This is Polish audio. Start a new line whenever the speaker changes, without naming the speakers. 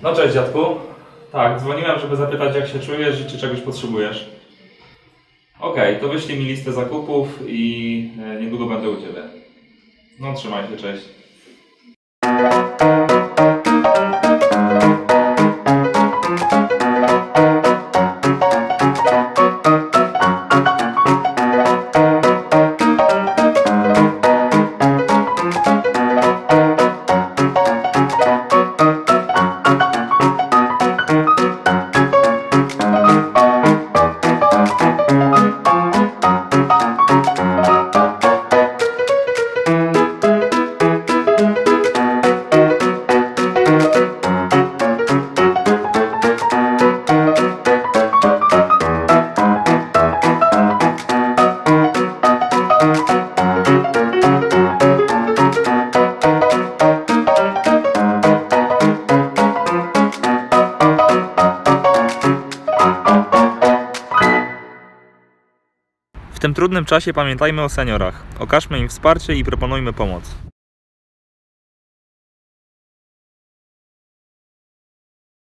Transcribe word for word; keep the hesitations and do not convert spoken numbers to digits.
No cześć dziadku. Tak, dzwoniłem, żeby zapytać, jak się czujesz i czy czegoś potrzebujesz. Okej, to wyślij mi listę zakupów i niedługo będę u Ciebie. No trzymaj się, cześć. W tym trudnym czasie pamiętajmy o seniorach. Okażmy im wsparcie i proponujmy pomoc.